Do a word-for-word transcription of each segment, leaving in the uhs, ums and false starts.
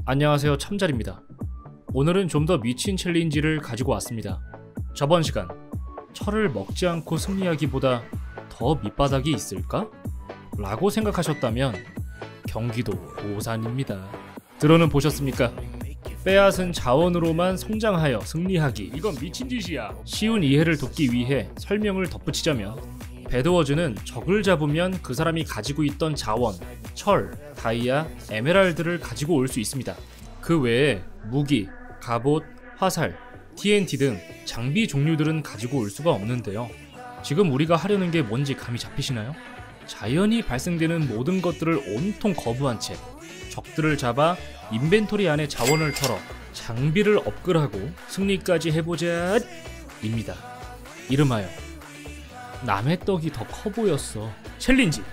안녕하세요, 참잘입니다. 오늘은 좀 더 미친 챌린지를 가지고 왔습니다. 저번 시간 철을 먹지 않고 승리하기보다 더 밑바닥이 있을까? 라고 생각하셨다면 경기도 오산입니다. 들어는 보셨습니까? 빼앗은 자원으로만 성장하여 승리하기, 이건 미친 짓이야. 쉬운 이해를 돕기 위해 설명을 덧붙이자면 배드워즈는 적을 잡으면 그 사람이 가지고 있던 자원, 철, 다이아, 에메랄드를 가지고 올 수 있습니다. 그 외에 무기, 갑옷, 화살, 티엔티 등 장비 종류들은 가지고 올 수가 없는데요. 지금 우리가 하려는 게 뭔지 감이 잡히시나요? 자연히 발생되는 모든 것들을 온통 거부한 채 적들을 잡아 인벤토리 안에 자원을 털어 장비를 업글하고 승리까지 해보자 입니다. 이름하여 남의 떡이 더 커 보였어 챌린지.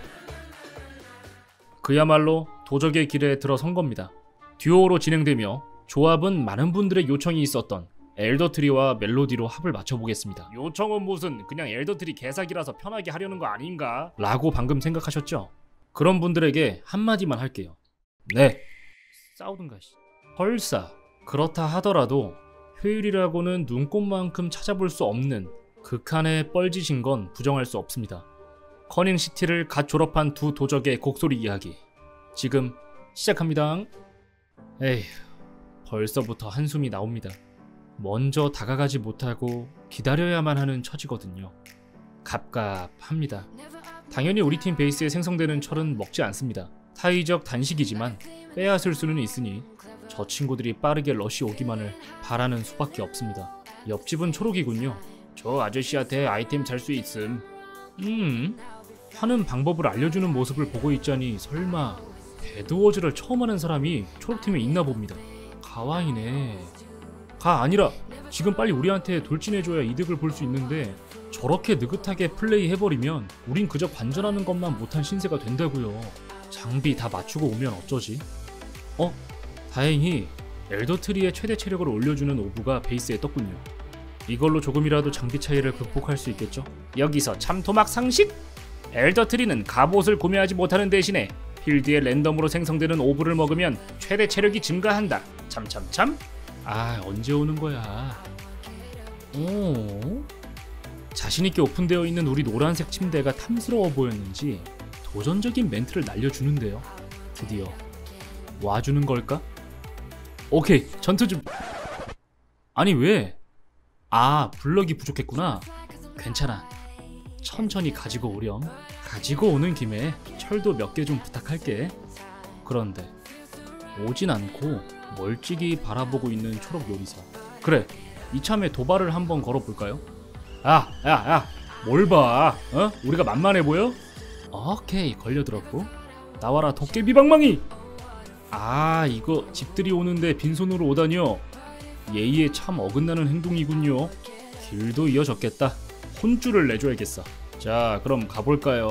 그야말로 도적의 길에 들어선 겁니다. 듀오로 진행되며 조합은 많은 분들의 요청이 있었던 엘더트리와 멜로디로 합을 맞춰보겠습니다. 요청은 무슨, 그냥 엘더트리 개사기라서 편하게 하려는 거 아닌가? 라고 방금 생각하셨죠? 그런 분들에게 한마디만 할게요. 네, 싸우든가. 설사 그렇다 하더라도 효율이라고는 눈꼽만큼 찾아볼 수 없는 극한의 뻘짓인 건 부정할 수 없습니다. 커닝시티를 갓 졸업한 두 도적의 곡소리 이야기 지금 시작합니다. 에휴, 벌써부터 한숨이 나옵니다. 먼저 다가가지 못하고 기다려야만 하는 처지거든요. 갑갑합니다. 당연히 우리 팀 베이스에 생성되는 철은 먹지 않습니다. 타이적 단식이지만 빼앗을 수는 있으니 저 친구들이 빠르게 러시 오기만을 바라는 수밖에 없습니다. 옆집은 초록이군요. 저 아저씨한테 아이템 살 수 있음. 음, 하는 방법을 알려주는 모습을 보고 있자니 설마 배드워즈를 처음 하는 사람이 초록팀에 있나 봅니다. 가와이네. 가 아니라 지금 빨리 우리한테 돌진해줘야 이득을 볼 수 있는데 저렇게 느긋하게 플레이해버리면 우린 그저 관전하는 것만 못한 신세가 된다고요. 장비 다 맞추고 오면 어쩌지? 어? 다행히 엘더트리의 최대 체력을 올려주는 오브가 베이스에 떴군요. 이걸로 조금이라도 장비 차이를 극복할 수 있겠죠? 여기서 참토막 상식? 엘더트리는 갑옷을 구매하지 못하는 대신에 필드에 랜덤으로 생성되는 오브를 먹으면 최대 체력이 증가한다. 참참참? 아, 언제 오는 거야? 오? 자신있게 오픈되어 있는 우리 노란색 침대가 탐스러워 보였는지 도전적인 멘트를 날려주는데요. 드디어 와주는 걸까? 오케이, 전투 좀... 아니 왜? 아, 블럭이 부족했구나. 괜찮아, 천천히 가지고 오렴. 가지고 오는 김에 철도 몇 개 좀 부탁할게. 그런데 오진 않고 멀찍이 바라보고 있는 초록 요리사. 그래, 이참에 도발을 한번 걸어볼까요? 아, 야, 야, 뭘 봐? 어? 우리가 만만해 보여? 오케이, 걸려들었고. 나와라 도깨비 방망이! 아, 이거 집들이 오는데 빈손으로 오다니요. 예의에 참 어긋나는 행동이군요. 길도 이어졌겠다. 혼쭐을 내줘야겠어. 자, 그럼 가볼까요?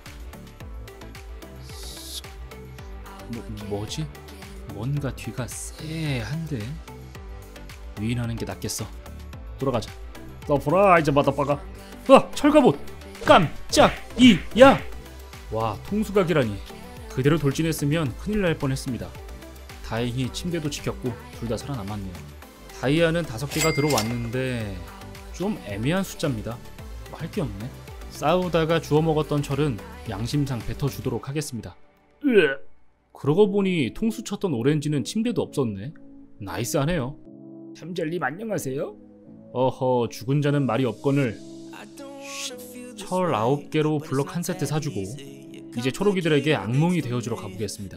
뭐, 뭐지? 뭔가 뒤가 쎄한데? 위인하는 게 낫겠어. 돌아가자. 서프라이즈 마다빠가. 와, 철갑옷! 깜짝이야! 와, 통수각이라니. 그대로 돌진했으면 큰일 날 뻔했습니다. 다행히 침대도 지켰고 둘 다 살아남았네요. 다이아는 다섯 개가 들어왔는데 좀 애매한 숫자입니다. 뭐 할 게 없네. 싸우다가 주워 먹었던 철은 양심상 뱉어주도록 하겠습니다. 으, 그러고 보니 통수 쳤던 오렌지는 침대도 없었네. 나이스하네요. 참잘님 안녕하세요. 어허, 죽은 자는 말이 없거늘. 쉿, 철 아홉 개로 블럭 한 세트 사주고 이제 초록이들에게 악몽이 되어주러 가보겠습니다.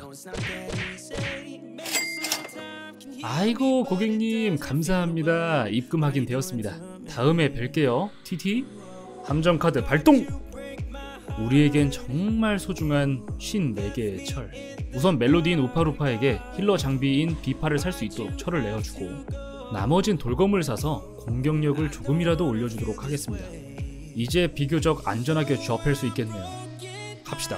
아이고, 고객님 감사합니다. 입금 확인되었습니다. 다음에 뵐게요. 티티. 함정카드 발동! 우리에겐 정말 소중한 오십사 개의 철. 우선 멜로디인 우파루파에게 힐러 장비인 비파를 살 수 있도록 철을 내어주고 나머진 돌검을 사서 공격력을 조금이라도 올려주도록 하겠습니다. 이제 비교적 안전하게 접할 수 있겠네요. 갑시다.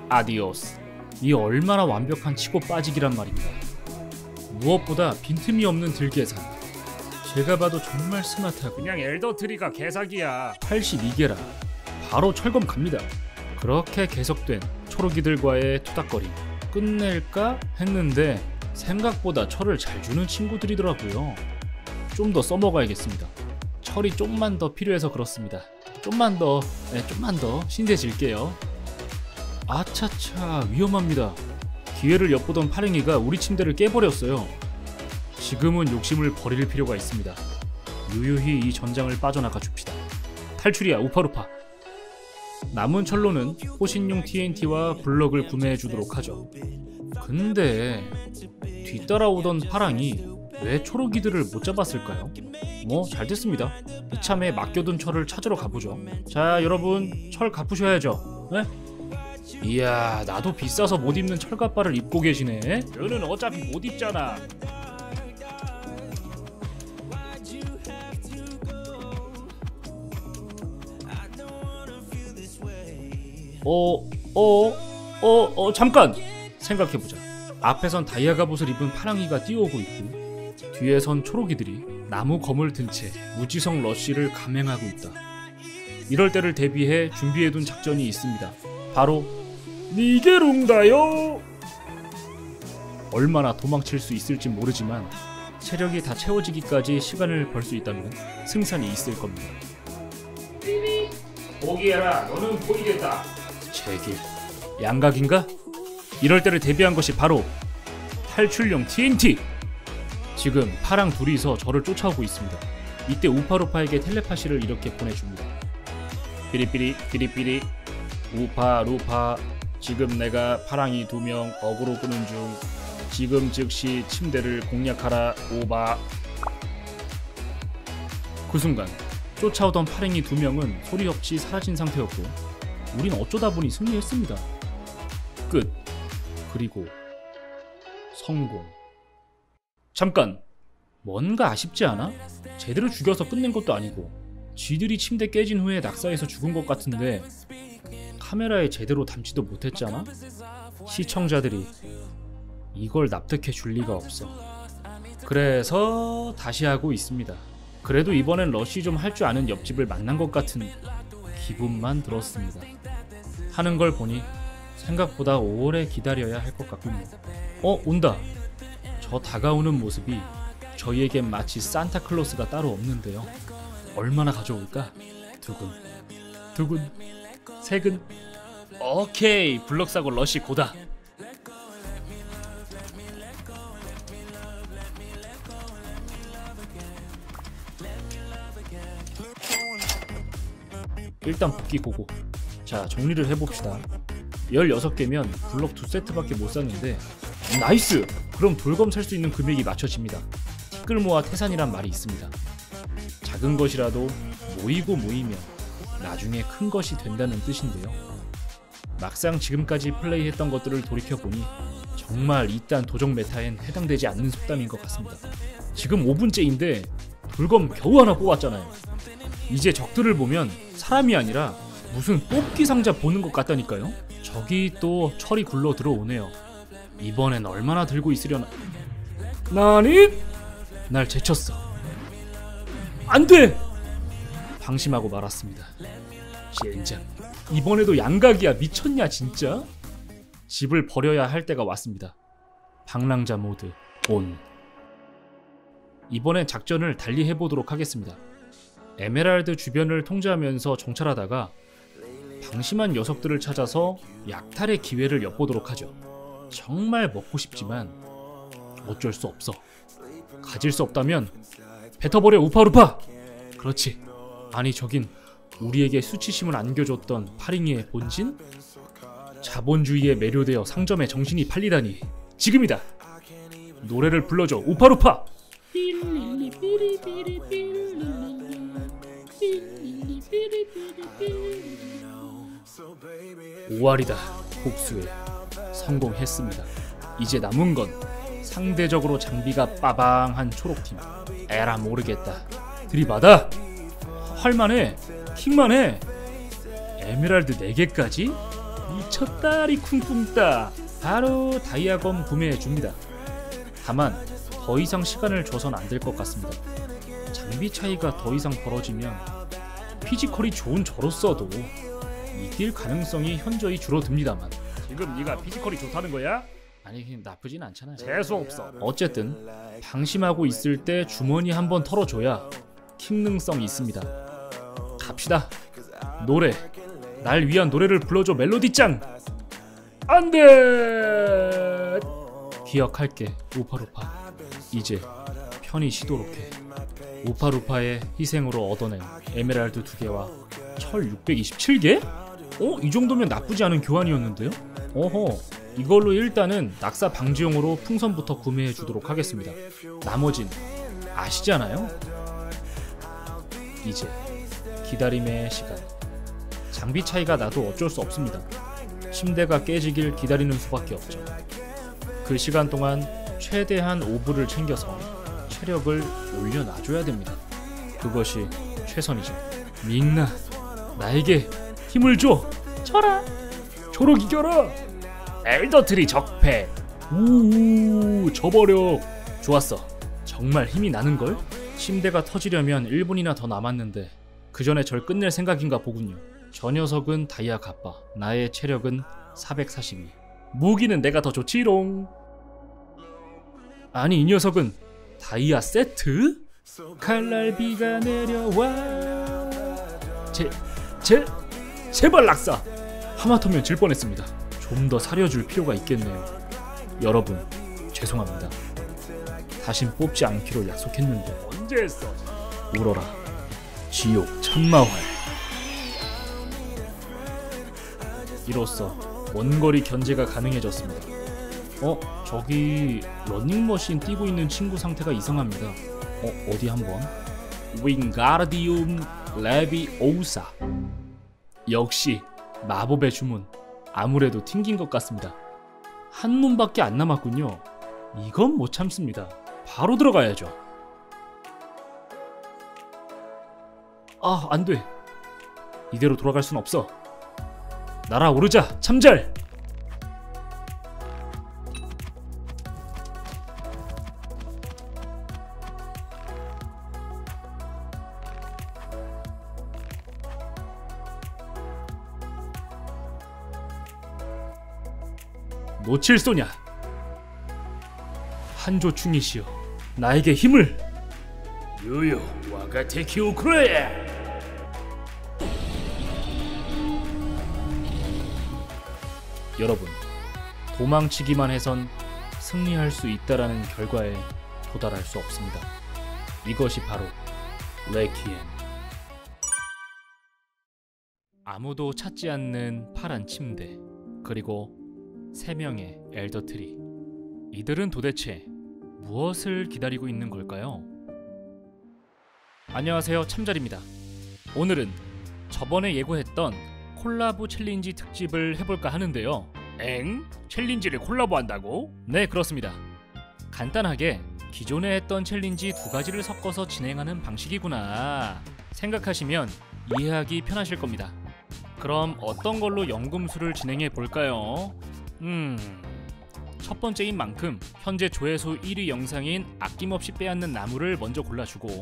아디오스. 이 얼마나 완벽한 치고 빠지기란 말입니다. 무엇보다 빈틈이 없는 들계산. 제가 봐도 정말 스마트하고. 그냥 엘더트리가 개사기야. 팔십이 개라 바로 철검 갑니다. 그렇게 계속된 초록이들과의 투닥거림 끝낼까 했는데 생각보다 철을 잘 주는 친구들이더라고요. 좀 더 써먹어야겠습니다. 철이 좀만 더 필요해서 그렇습니다. 좀만 더, 네, 좀만 더 신세질게요. 아차차, 위험합니다. 기회를 엿보던 파랭이가 우리 침대를 깨버렸어요. 지금은 욕심을 버릴 필요가 있습니다. 유유히 이 전장을 빠져나가 줍시다. 탈출이야, 우파루파. 남은 철로는 호신용 티엔티와 블럭을 구매해 주도록 하죠. 근데 뒤따라오던 파랑이 왜 초록이들을 못 잡았을까요? 뭐 잘됐습니다. 이참에 맡겨둔 철을 찾으러 가보죠. 자, 여러분, 철 갚으셔야죠. 네? 이야, 나도 비싸서 못 입는 철갑바를 입고 계시네. 너는 어차피 못 입잖아. 어, 어, 어, 어, 잠깐! 생각해보자. 앞에선 다이아 갑옷을 입은 파랑이가 뛰어오고 있고 뒤에선 초록이들이 나무 검을 든 채 무지성 러쉬를 감행하고 있다. 이럴 때를 대비해 준비해둔 작전이 있습니다. 바로 니게룽다요! 얼마나 도망칠 수 있을지 모르지만 체력이 다 채워지기까지 시간을 벌 수 있다면 승산이 있을 겁니다. 포기해라, 너는 보이겠다. 제길 양각인가? 이럴 때를 대비한 것이 바로 탈출용 티엔티! 지금 파랑 둘이서 저를 쫓아오고 있습니다. 이때 우파루파에게 텔레파시를 이렇게 보내줍니다. 삐리삐리 삐리삐리 우파루파, 지금 내가 파랑이 두 명 어그로 끄는 중. 지금 즉시 침대를 공략하라. 오바. 그 순간 쫓아오던 파랭이 두 명은 소리 없이 사라진 상태였고 우린 어쩌다 보니 승리했습니다. 끝. 그리고 성공. 잠깐, 뭔가 아쉽지 않아? 제대로 죽여서 끝낸 것도 아니고 쥐들이 침대 깨진 후에 낙사해서 죽은 것 같은데 카메라에 제대로 담지도 못했잖아? 시청자들이 이걸 납득해 줄 리가 없어. 그래서 다시 하고 있습니다. 그래도 이번엔 러쉬 좀 할 줄 아는 옆집을 만난 것 같은 기분만 들었습니다. 하는 걸 보니 생각보다 오래 기다려야 할 것 같군요. 어? 온다. 저 다가오는 모습이 저희에겐 마치 산타클로스가 따로 없는데요. 얼마나 가져올까? 두근 두근 세근. 오케이, 블럭 사고 러쉬 고다. 일단 복귀 고고. 자, 정리를 해봅시다. 열여섯 개면 블럭 두 세트밖에 못 샀는데 나이스! 그럼 돌검 살 수 있는 금액이 맞춰집니다. 티끌 모아 태산이란 말이 있습니다. 작은 것이라도 모이고 모이면 나중에 큰 것이 된다는 뜻인데요. 막상 지금까지 플레이했던 것들을 돌이켜보니 정말 이딴 도적 메타엔 해당되지 않는 속담인 것 같습니다. 지금 오 분째인데 돌검 겨우 하나 뽑았잖아요. 이제 적들을 보면 사람이 아니라 무슨 뽑기 상자 보는 것 같다니까요. 저기 또 철이 굴러 들어오네요. 이번엔 얼마나 들고 있으려나. 나니? 날 제쳤어. 안돼! 방심하고 말았습니다. 젠장, 이번에도 양각이야. 미쳤냐 진짜? 집을 버려야 할 때가 왔습니다. 방랑자 모드 온. 이번엔 작전을 달리 해보도록 하겠습니다. 에메랄드 주변을 통제하면서 정찰하다가 방심한 녀석들을 찾아서 약탈의 기회를 엿보도록 하죠. 정말 먹고 싶지만 어쩔 수 없어. 가질 수 없다면 뱉어버려, 우파루파! 그렇지. 아니, 저긴 우리에게 수치심을 안겨줬던 파링이의 본진? 자본주의에 매료되어 상점에 정신이 팔리다니. 지금이다. 노래를 불러줘, 우파루파! 오알이다. 복수에 성공했습니다. 이제 남은 건 상대적으로 장비가 빠방한 초록팀. 에라 모르겠다. 들이받아. 할만해. 킹만해. 에메랄드 네 개까지? 미쳤다리 쿵쿵 따. 바로 다이아검 구매해줍니다. 다만 더 이상 시간을 줘선 안 될 것 같습니다. 장비 차이가 더 이상 벌어지면 피지컬이 좋은 저로서도 이길 가능성이 현저히 줄어듭니다만. 지금 네가 피지컬이 좋다는 거야? 아니 나쁘진 않잖아요. 재수없어. 어쨌든 방심하고 있을 때 주머니 한번 털어줘야 킥 능성이 있습니다. 갑시다. 노래. 날 위한 노래를 불러줘 멜로디짱. 안돼. 기억할게 우파루파. 이제 편히 쉬도록 해. 우파루파의 희생으로 얻어낸 에메랄드 두 개와 철 육백이십칠 개? 어? 이 정도면 나쁘지 않은 교환이었는데요? 어허. 이걸로 일단은 낙사 방지용으로 풍선부터 구매해 주도록 하겠습니다. 나머진 아시잖아요? 이제 기다림의 시간. 장비 차이가 나도 어쩔 수 없습니다. 침대가 깨지길 기다리는 수밖에 없죠. 그 시간 동안 최대한 오브를 챙겨서 체력을 올려놔줘야 됩니다. 그것이 최선이죠. 민나, 나에게 힘을 줘. 쳐라. 초록 이겨라. 엘더트리 적패. 우우 저버력. 좋았어. 정말 힘이 나는걸? 침대가 터지려면 일 분이나 더 남았는데 그 전에 절 끝낼 생각인가 보군요. 저 녀석은 다이아 갑바, 나의 체력은 사백사십이. 무기는 내가 더 좋지롱. 아니 이 녀석은 다이아 세트? 칼날비가 내려와. 제, 제, 제발 낙사. 하마터면 질 뻔했습니다. 좀 더 사려줄 필요가 있겠네요. 여러분 죄송합니다. 다신 뽑지 않기로 약속했는데 언제 했어? 울어라 지옥 참마활. 이로써 원거리 견제가 가능해졌습니다. 어? 저기 러닝머신 뛰고 있는 친구 상태가 이상합니다. 어? 어디 한번? 윙가르디움 레비오사. 역시 마법의 주문. 아무래도 튕긴 것 같습니다. 한 놈밖에 안 남았군요. 이건 못 참습니다. 바로 들어가야죠. 아, 안 돼. 이대로 돌아갈 순 없어. 날아오르자, 참잘! 놓칠 소냐. 한조충이시여, 나에게 힘을. 요요 와가테키오 크레. 여러분, 도망치기만 해선 승리할 수 있다라는 결과에 도달할 수 없습니다. 이것이 바로 레퀴엠. 아무도 찾지 않는 파란 침대, 그리고 세 명의 엘더트리. 이들은 도대체 무엇을 기다리고 있는 걸까요? 안녕하세요, 참잘입니다. 오늘은 저번에 예고했던 콜라보 챌린지 특집을 해볼까 하는데요. 엥? 챌린지를 콜라보 한다고? 네, 그렇습니다. 간단하게 기존에 했던 챌린지 두 가지를 섞어서 진행하는 방식이구나 생각하시면 이해하기 편하실 겁니다. 그럼 어떤 걸로 연금술을 진행해 볼까요? 음... 첫 번째인 만큼 현재 조회수 일 위 영상인 아낌없이 빼앗는 나무를 먼저 골라주고,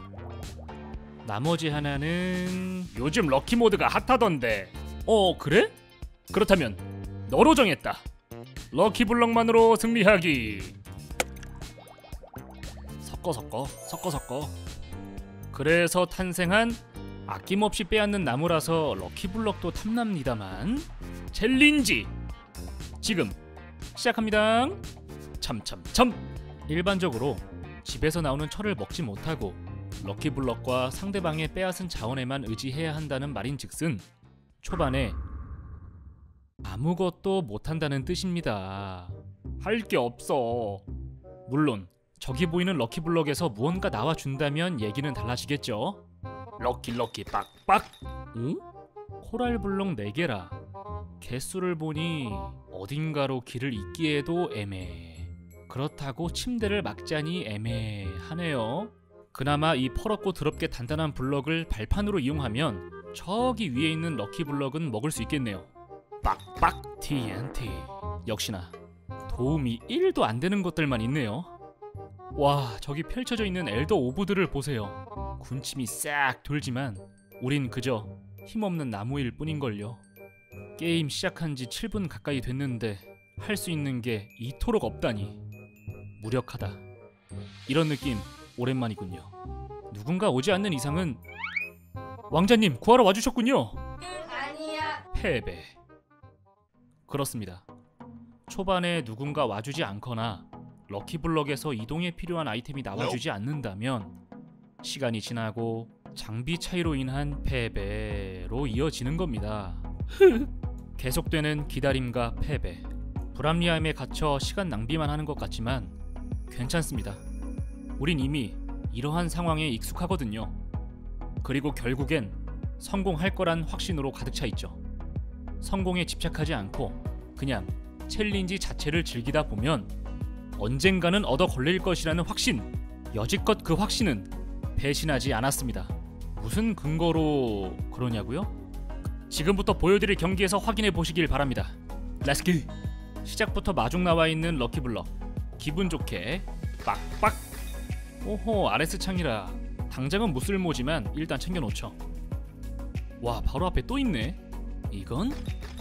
나머지 하나는 요즘 럭키 모드가 핫하던데. 어 그래? 그렇다면 너로 정했다. 럭키 블럭만으로 승리하기. 섞어 섞어 섞어 섞어. 그래서 탄생한 아낌없이 빼앗는 나무라서 럭키 블럭도 탐납니다만 챌린지 지금 시작합니다. 참참참. 일반적으로 집에서 나오는 철을 먹지 못하고 럭키블럭과 상대방의 빼앗은 자원에만 의지해야 한다는 말인즉슨 초반에 아무것도 못한다는 뜻입니다. 할 게 없어. 물론 저기 보이는 럭키블럭에서 무언가 나와준다면 얘기는 달라지겠죠. 럭키 럭키 빡빡. 응? 코랄블럭 네 개라. 개수를 보니 어딘가로 길을 잇기에도 애매해. 그렇다고 침대를 막자니 애매하네요. 그나마 이 퍼렇고 더럽게 단단한 블럭을 발판으로 이용하면 저기 위에 있는 럭키 블럭은 먹을 수 있겠네요. 빡빡 티엔티. 역시나 도움이 일도 안 되는 것들만 있네요. 와, 저기 펼쳐져 있는 엘더 오브들을 보세요. 군침이 싹 돌지만 우린 그저 힘없는 나무일 뿐인걸요. 게임 시작한 지 칠 분 가까이 됐는데 할 수 있는 게 이토록 없다니 무력하다. 이런 느낌 오랜만이군요. 누군가 오지 않는 이상은 왕자님 구하러 와주셨군요. 아니야. 패배. 그렇습니다. 초반에 누군가 와주지 않거나 럭키블럭에서 이동에 필요한 아이템이 나와주지 않는다면 시간이 지나고 장비 차이로 인한 패배로 이어지는 겁니다. 계속되는 기다림과 패배. 불합리함에 갇혀 시간 낭비만 하는 것 같지만 괜찮습니다. 우린 이미 이러한 상황에 익숙하거든요. 그리고 결국엔 성공할 거란 확신으로 가득 차 있죠. 성공에 집착하지 않고 그냥 챌린지 자체를 즐기다 보면 언젠가는 얻어 걸릴 것이라는 확신. 여지껏 그 확신은 배신하지 않았습니다. 무슨 근거로 그러냐고요? 지금부터 보여드릴 경기에서 확인해 보시길 바랍니다. 렛츠기! 시작부터 마중 나와 있는 럭키블럭. 기분 좋게 빡빡. 오호, 아레스 창이라 당장은 무쓸모지만 일단 챙겨놓죠. 와, 바로 앞에 또 있네. 이건?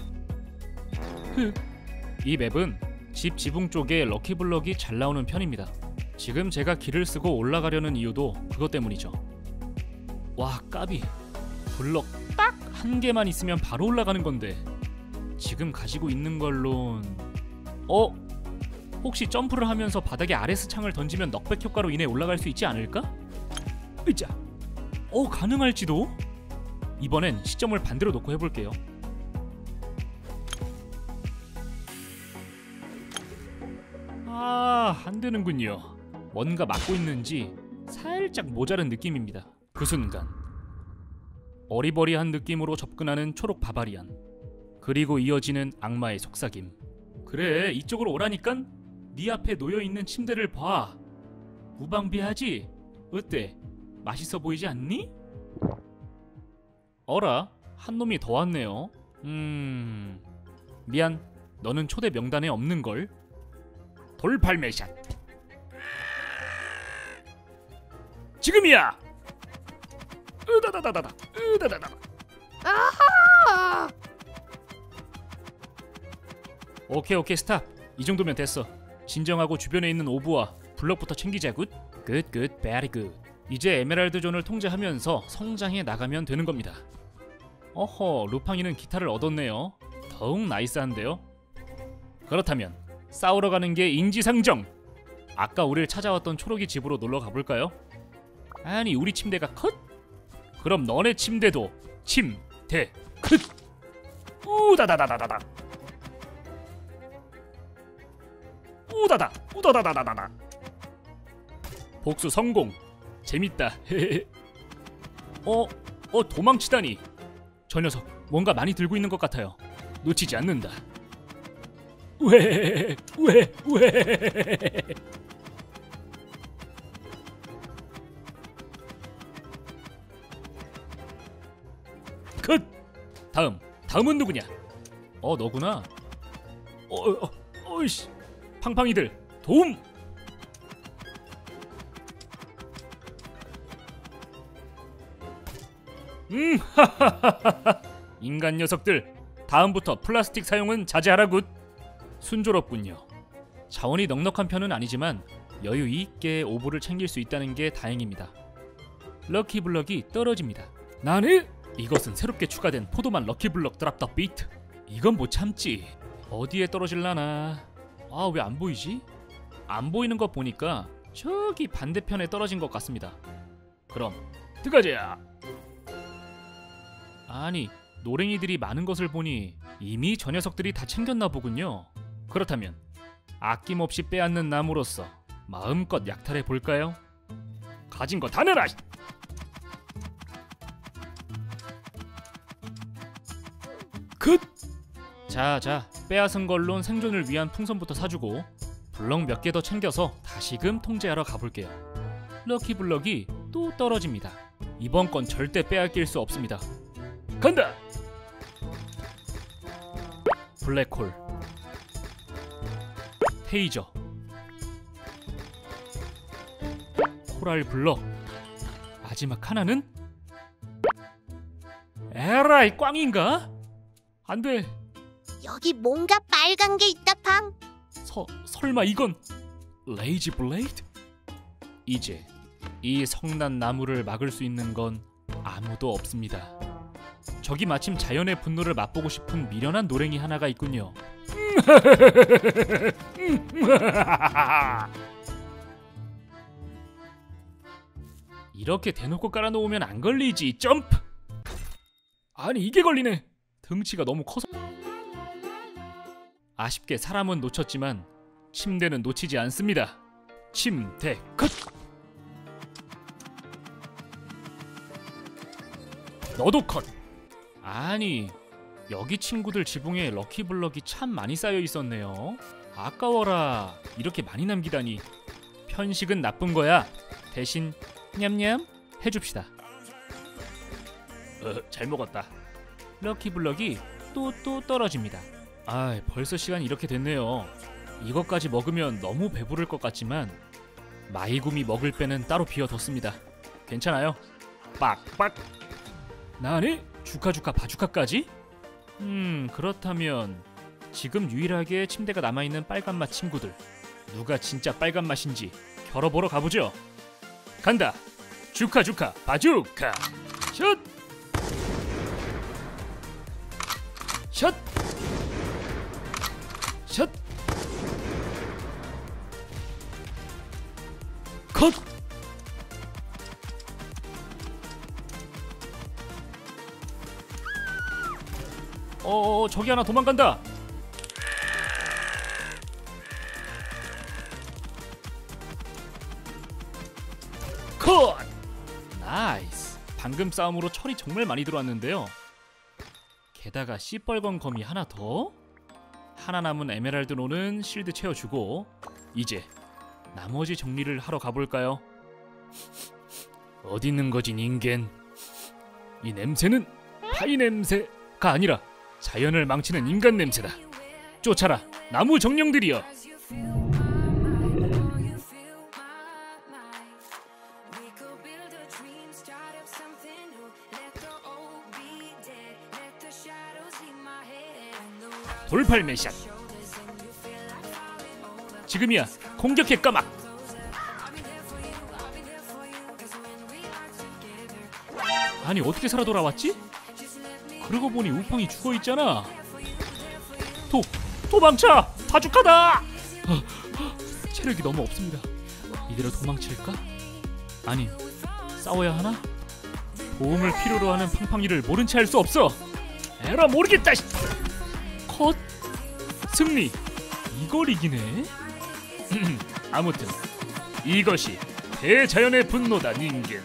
흑. 이 맵은 집 지붕 쪽에 럭키블럭이 잘 나오는 편입니다. 지금 제가 길을 쓰고 올라가려는 이유도 그것 때문이죠. 와, 까비. 블럭 딱 한 개만 있으면 바로 올라가는 건데 지금 가지고 있는 걸론 어? 혹시 점프를 하면서 바닥에 아레스 창을 던지면 넉백 효과로 인해 올라갈 수 있지 않을까? 으짜. 어, 가능할지도? 이번엔 시점을 반대로 놓고 해볼게요. 아, 안되는군요. 뭔가 막고 있는지 살짝 모자른 느낌입니다. 그 순간 어리버리한 느낌으로 접근하는 초록 바바리안. 그리고 이어지는 악마의 속삭임. 그래, 이쪽으로 오라니깐? 네 앞에 놓여있는 침대를 봐. 무방비하지? 어때? 맛있어 보이지 않니? 어라? 한 놈이 더 왔네요. 음... 미안, 너는 초대 명단에 없는걸? 돌팔매샷. 지금이야! 으다다다다다 으다다다. 아하! 오케이 오케이 스탑. 이 정도면 됐어. 진정하고 주변에 있는 오브와 블럭부터 챙기자. 굿. 굿 굿 베리 굿. 이제 에메랄드 존을 통제하면서 성장해 나가면 되는 겁니다. 어허, 루팡이는 기타를 얻었네요. 더욱 나이스한데요. 그렇다면 싸우러 가는 게 인지상정. 아까 우리를 찾아왔던 초록이 집으로 놀러 가볼까요? 아니, 우리 침대가 컷? 그럼 너네 침대도 침대 컷. 우다다다다다다. 우다다 우다다다다다. 복수 성공. 재밌다. 어? 어, 도망치다니. 저 녀석 뭔가 많이 들고 있는 것 같아요. 놓치지 않는다. 왜? 왜? 왜? 컷! 다음, 다음은 누구냐? 어, 너구나. 어, 어, 어이씨. 팡팡이들, 도움! 음, 하하하하. 인간 녀석들, 다음부터 플라스틱 사용은 자제하라. 굿. 순조롭군요. 자원이 넉넉한 편은 아니지만 여유 있게 오브를 챙길 수 있다는 게 다행입니다. 럭키블럭이 떨어집니다. 나는 이것은 새롭게 추가된 포도만 럭키블럭 드랍 더 비트. 이건 못 참지. 어디에 떨어질라나? 아, 왜 안 보이지? 안 보이는 거 보니까 저기 반대편에 떨어진 것 같습니다. 그럼 들어가자. 아니, 노랭이들이 많은 것을 보니 이미 저 녀석들이 다 챙겼나 보군요. 그렇다면 아낌없이 빼앗는 남으로서 마음껏 약탈해 볼까요? 가진 거 다 내라. 굿! 자자, 빼앗은 걸론 생존을 위한 풍선부터 사주고 블럭 몇 개 더 챙겨서 다시금 통제하러 가볼게요. 럭키블럭이 또 떨어집니다. 이번 건 절대 빼앗길 수 없습니다. 간다! 블랙홀, 테이저, 코랄 블러, 마지막 하나는 에라이 꽝인가? 안돼. 여기 뭔가 빨간 게 있다, 팡. 서, 설마 이건 레이지 블레이드? 이제 이 성난 나무를 막을 수 있는 건 아무도 없습니다. 저기 마침 자연의 분노를 맛보고 싶은 미련한 노랭이 하나가 있군요. 이렇게 대놓고 깔아놓으면 안 걸리지. 점프! 아니 이게 걸리네. 등치가 너무 커서. 아쉽게 사람은 놓쳤지만 침대는 놓치지 않습니다. 침대 컷! 너도 컷! 아니 여기 친구들 지붕에 럭키블럭이 참 많이 쌓여 있었네요. 아까워라. 이렇게 많이 남기다니. 편식은 나쁜 거야. 대신 냠냠 해줍시다. 어, 잘 먹었다. 럭키블럭이 또 또 떨어집니다. 아, 벌써 시간이 이렇게 됐네요. 이것까지 먹으면 너무 배부를 것 같지만 마이구미 먹을 배는 따로 비워뒀습니다. 괜찮아요. 빡빡. 나네? 주카주카 바주카까지? 음 그렇다면 지금 유일하게 침대가 남아있는 빨간맛 친구들, 누가 진짜 빨간맛인지 겨뤄보러 가보죠. 간다. 주카주카 바주카. 슛! 샷! 샷! 컷! 어, 저기 하나 도망간다. 컷! 나이스. 방금 싸움으로 철이 정말 많이 들어왔는데요. 게다가 씨뻘건 거미 하나 더. 하나 남은 에메랄드로는 실드 채워주고 이제 나머지 정리를 하러 가볼까요? 어디 있는 거지 닌겐? 이 냄새는 파이 냄새가 아니라 자연을 망치는 인간 냄새다. 쫓아라 나무 정령들이여. 돌팔매샷. 지금이야. 공격해 까막. 아니 어떻게 살아 돌아왔지? 그러고 보니 우팡이 죽어있잖아. 도! 도망쳐! 바주카다! 체력이 너무 없습니다. 이대로 도망칠까? 아니 싸워야 하나? 도움을 필요로 하는 팡팡이를 모른 채 할 수 없어. 에라 모르겠다. 컷! 승리! 이걸 이기네? 아무튼 이것이 대자연의 분노다 닌겐.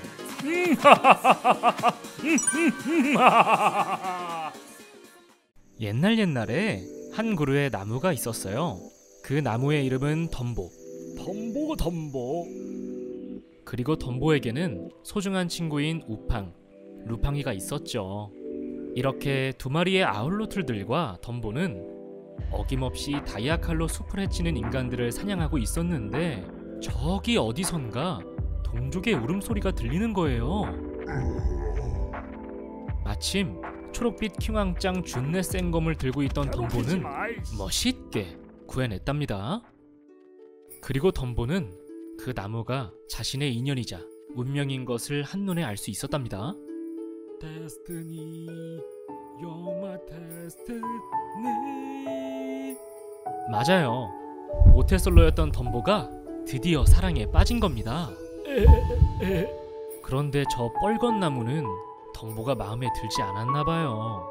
옛날 옛날에 한 그루의 나무가 있었어요. 그 나무의 이름은 덤보. 덤보 덤보. 그리고 덤보에게는 소중한 친구인 우팡, 루팡이가 있었죠. 이렇게 두 마리의 아울로틀들과 덤보는 어김없이 다이아칼로 숲을 헤치는 인간들을 사냥하고 있었는데 저기 어디선가 동족의 울음소리가 들리는 거예요. 마침 초록빛 킹왕짱 준내 센 검을 들고 있던 덤보는 멋있게 구해냈답니다. 그리고 덤보는 그 나무가 자신의 인연이자 운명인 것을 한눈에 알 수 있었답니다. 데스티니, you're my destiny. 맞아요. 모태솔로였던 덤보가 드디어 사랑에 빠진 겁니다. 그런데 저 뻘건 나무는 덤보가 마음에 들지 않았나봐요.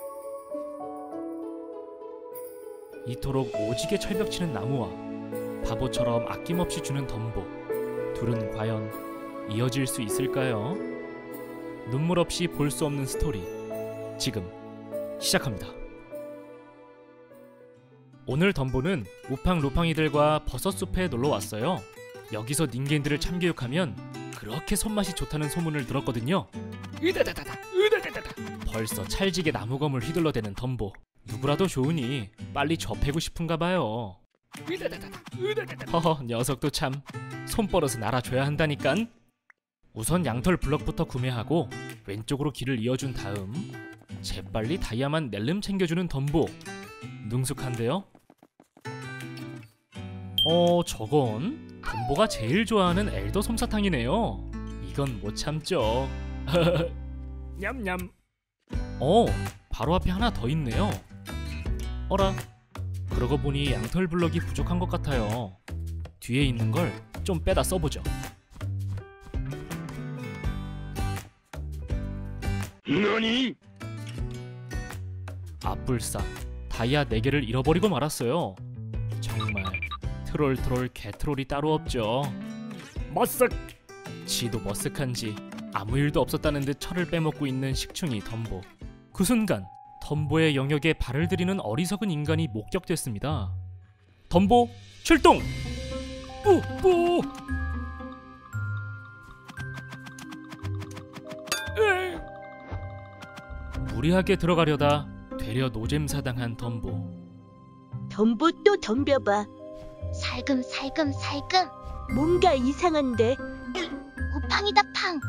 이토록 오지게 철벽치는 나무와 바보처럼 아낌없이 주는 덤보, 둘은 과연 이어질 수 있을까요? 눈물 없이 볼 수 없는 스토리, 지금 시작합니다. 오늘 덤보는 우팡 루팡이들과 버섯숲에 놀러왔어요. 여기서 닌겐들을 참교육하면 그렇게 손맛이 좋다는 소문을 들었거든요. 으다다다다 으다다다다. 벌써 찰지게 나무검을 휘둘러대는 덤보. 누구라도 좋으니 빨리 접해고 싶은가 봐요. 허허, 녀석도 참 손버릇은 알아줘야 한다니깐. 우선 양털 블럭부터 구매하고 왼쪽으로 길을 이어준 다음 재빨리 다이아만 낼름 챙겨주는 덤보. 능숙한데요? 어, 저건 덤보가 제일 좋아하는 엘더 솜사탕이네요. 이건 못 참죠. 냠냠. 어, 바로 앞에 하나 더 있네요. 어라, 그러고 보니 양털 블럭이 부족한 것 같아요. 뒤에 있는 걸 좀 빼다 써보죠. 너니? 아뿔싸, 다이아 네 개를 잃어버리고 말았어요. 정말 트롤 트롤 개트롤이 따로 없죠. 머쓱! 지도 머쓱한지 아무 일도 없었다는 듯 철을 빼먹고 있는 식충이 덤보. 그 순간 덤보의 영역에 발을 들이는 어리석은 인간이 목격됐습니다. 덤보 출동! 뿌뿌! 무리하게 들어가려다 되려 노잼사당한 덤보. 덤보 또 덤벼봐. 살금살금 살금. 뭔가 이상한데. 우팡이다 팡.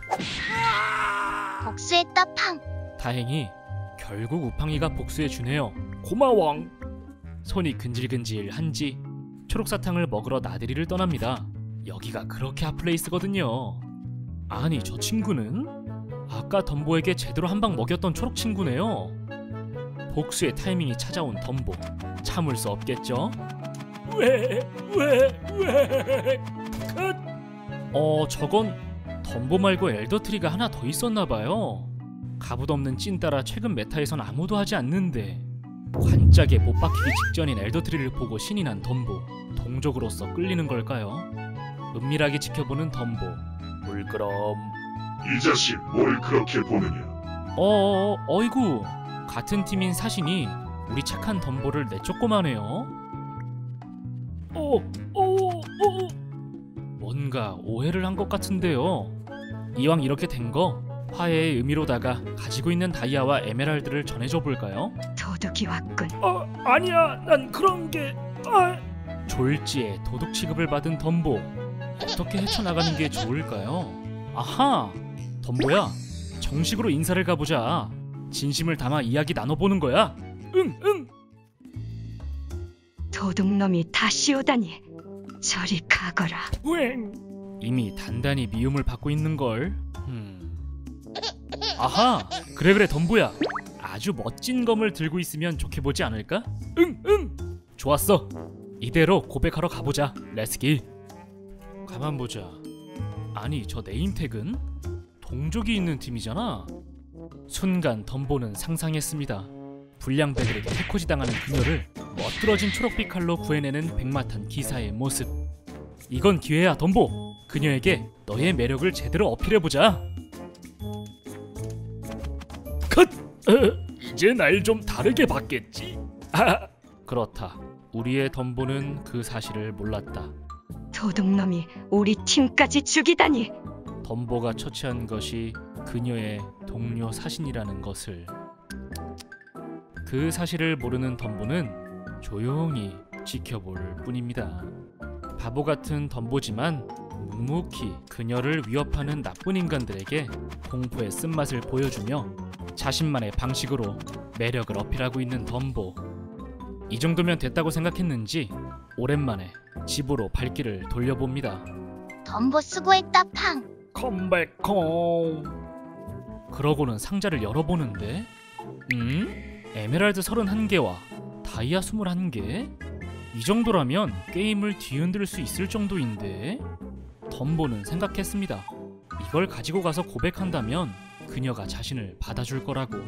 복수했다 팡. 다행히 결국 우팡이가 복수해주네요. 고마워. 손이 근질근질한지 초록사탕을 먹으러 나들이를 떠납니다. 여기가 그렇게 핫플레이스거든요. 아니, 저 친구는 아까 덤보에게 제대로 한 방 먹였던 초록 친구네요. 복수의 타이밍이 찾아온 덤보. 참을 수 없겠죠? 왜? 왜? 왜? 컷! 어, 저건 덤보 말고 엘더트리가 하나 더 있었나봐요. 갑옷없는 찐따라 최근 메타에선 아무도 하지 않는데 관짝에 못 박히기 직전인 엘더트리를 보고 신이 난 덤보. 동족으로서 끌리는 걸까요? 은밀하게 지켜보는 덤보. 물끄럼. 이 자식 뭘 그렇게 보느냐? 어어어, 어이구, 같은 팀인 사신이 우리 착한 덤보를 내쫓고만 해요. 어, 어, 어. 뭔가 오해를 한 것 같은데요. 이왕 이렇게 된 거 화해의 의미로다가 가지고 있는 다이아와 에메랄드를 전해줘 볼까요? 도둑이 왔군. 어, 아니야, 난 그런 게... 아... 졸지에 도둑 취급을 받은 덤보. 어떻게 헤쳐나가는 게 좋을까요? 아하! 덤보야, 정식으로 인사를 가보자. 진심을 담아 이야기 나눠보는 거야. 응, 응! 도둑놈이 다시 오다니. 저리 가거라. 웽! 이미 단단히 미움을 받고 있는걸. 음... 아하! 그래 그래 덤보야, 아주 멋진 검을 들고 있으면 좋게보지 않을까? 응, 응! 좋았어. 이대로 고백하러 가보자. 렛츠기. 가만 보자. 아니, 저 네임택은 동족이 있는 팀이잖아. 순간 덤보는 상상했습니다. 불량배들에게 해코지 당하는 그녀를 멋들어진 초록빛 칼로 구해내는 백마탄 기사의 모습. 이건 기회야 덤보. 그녀에게 너의 매력을 제대로 어필해보자. 컷! 어, 이제 날 좀 다르게 봤겠지? 아, 그렇다. 우리의 덤보는 그 사실을 몰랐다. 도둑놈이 우리 팀까지 죽이다니. 덤보가 처치한 것이 그녀의 동료 사신이라는 것을. 그 사실을 모르는 덤보는 조용히 지켜볼 뿐입니다. 바보 같은 덤보지만 묵묵히 그녀를 위협하는 나쁜 인간들에게 공포의 쓴맛을 보여주며 자신만의 방식으로 매력을 어필하고 있는 덤보. 이 정도면 됐다고 생각했는지 오랜만에 집으로 발길을 돌려봅니다. 덤보 수고했다 팡. 컴백홈. 그러고는 상자를 열어보는데 음? 에메랄드 서른한 개와 다이아 스물한 개? 이 정도라면 게임을 뒤흔들 수 있을 정도인데? 덤보는 생각했습니다. 이걸 가지고 가서 고백한다면 그녀가 자신을 받아줄 거라고.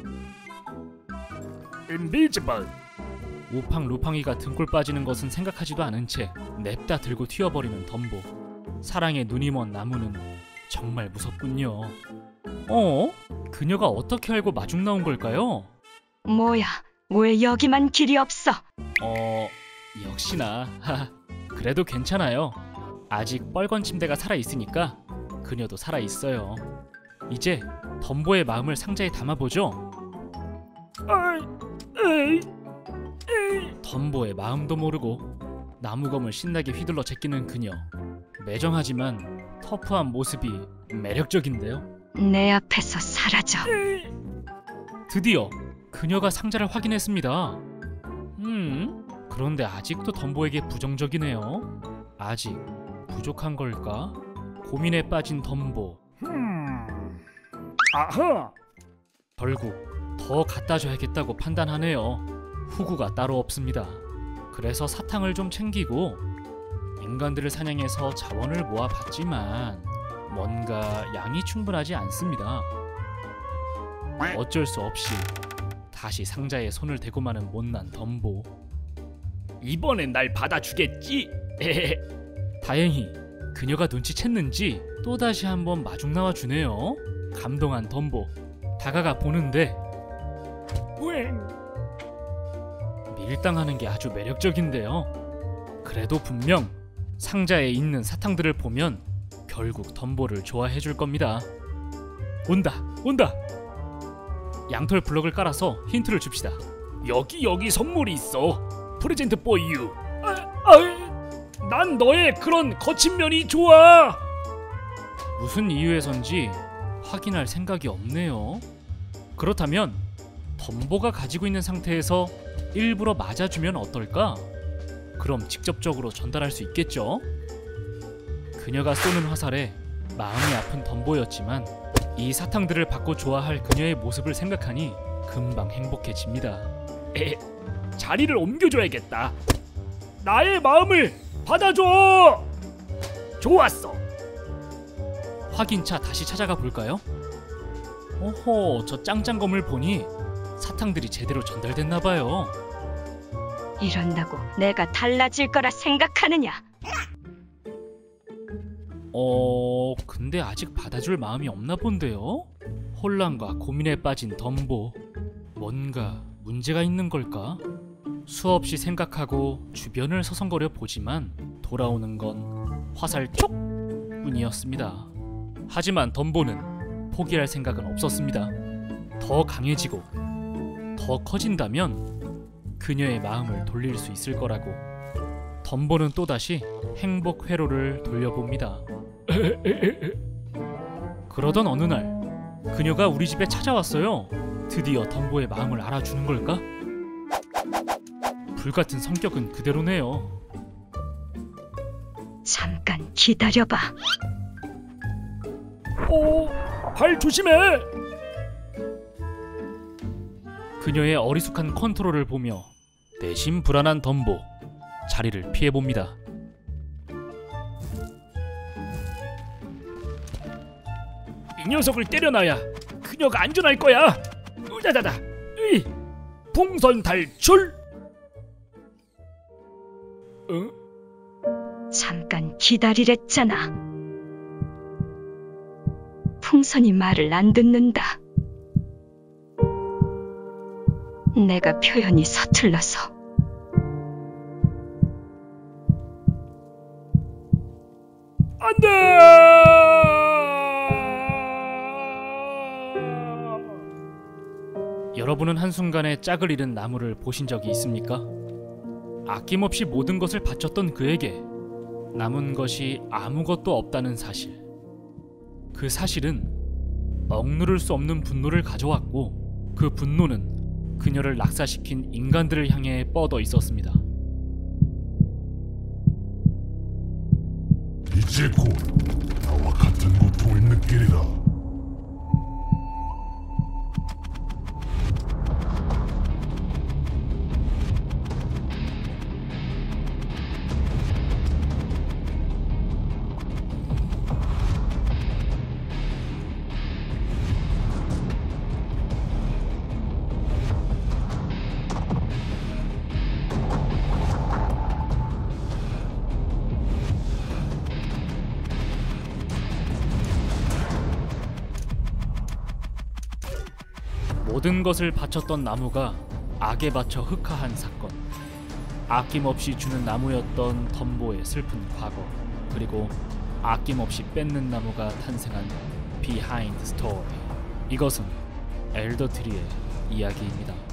인비지블. 우팡 루팡이가 등골 빠지는 것은 생각하지도 않은 채 냅다 들고 튀어버리는 덤보. 사랑에 눈이 먼 나무는 정말 무섭군요. 어? 그녀가 어떻게 알고 마중 나온 걸까요? 뭐야, 왜 여기만 길이 없어? 어... 역시나. 그래도 괜찮아요. 아직 뻘건 침대가 살아있으니까 그녀도 살아있어요. 이제 덤보의 마음을 상자에 담아보죠. 덤보의 마음도 모르고 나무검을 신나게 휘둘러 제끼는 그녀. 매정하지만 터프한 모습이 매력적인데요. 내 앞에서 사라져. 드디어 그녀가 상자를 확인했습니다. 음, 그런데 아직도 덤보에게 부정적이네요. 아직 부족한 걸까? 고민에 빠진 덤보. 아하! 결국 더 갖다 줘야겠다고 판단하네요. 후구가 따로 없습니다. 그래서 사탕을 좀 챙기고 인간들을 사냥해서 자원을 모아봤지만 뭔가 양이 충분하지 않습니다. 어쩔 수 없이 다시 상자에 손을 대고 마는 못난 덤보. 이번엔 날 받아주겠지? 다행히 그녀가 눈치챘는지 또다시 한번 마중 나와주네요. 감동한 덤보. 다가가 보는데 밀당하는 게 아주 매력적인데요. 그래도 분명 상자에 있는 사탕들을 보면 결국 덤보를 좋아해줄 겁니다. 온다 온다. 양털 블럭을 깔아서 힌트를 줍시다. 여기 여기 선물이 있어. 프레젠트 for you. 아, 아, 난 너의 그런 거친 면이 좋아. 무슨 이유에선지 확인할 생각이 없네요. 그렇다면 덤보가 가지고 있는 상태에서 일부러 맞아주면 어떨까? 그럼 직접적으로 전달할 수 있겠죠? 그녀가 쏘는 화살에 마음이 아픈 덤보였지만 이 사탕들을 받고 좋아할 그녀의 모습을 생각하니 금방 행복해집니다. 에, 자리를 옮겨줘야겠다. 나의 마음을 받아줘. 좋았어. 확인차 다시 찾아가 볼까요? 오호, 저 짱짱검을 보니 사탕들이 제대로 전달됐나봐요. 이런다고 내가 달라질 거라 생각하느냐? 어... 근데 아직 받아줄 마음이 없나 본데요? 혼란과 고민에 빠진 덤보. 뭔가 문제가 있는 걸까? 수없이 생각하고 주변을 서성거려 보지만 돌아오는 건 화살 촉! 뿐이었습니다. 하지만 덤보는 포기할 생각은 없었습니다. 더 강해지고 더 커진다면 그녀의 마음을 돌릴 수 있을 거라고. 덤보는 또다시 행복 회로를 돌려봅니다. 그러던 어느 날 그녀가 우리 집에 찾아왔어요. 드디어 덤보의 마음을 알아주는 걸까? 불같은 성격은 그대로네요. 잠깐 기다려봐. 오, 발 조심해! 그녀의 어리숙한 컨트롤을 보며 내심 불안한 덤보. 자리를 피해봅니다. 이 녀석을 때려놔야 그녀가 안전할 거야. 으다다다. 으이. 풍선 탈출. 어? 잠깐 기다리랬잖아. 풍선이 말을 안 듣는다. 내가 표현이 서툴러서. 안 돼! 여러분은 한순간에 짝을 잃은 나무를 보신 적이 있습니까? 아낌없이 모든 것을 바쳤던 그에게 남은 것이 아무것도 없다는 사실. 그 사실은 억누를 수 없는 분노를 가져왔고 그 분노는 그녀를 낙사시킨 인간들을 향해 뻗어 있었습니다. 이제 곧 나와 같은 고통을 느끼리라. 모든 것을 바쳤던 나무가 악에 바쳐 흑화한 사건. 아낌없이 주는 나무였던 덤보의 슬픈 과거. 그리고 아낌없이 뺏는 나무가 탄생한 비하인드 스토리. 이것은 엘더 트리의 이야기입니다.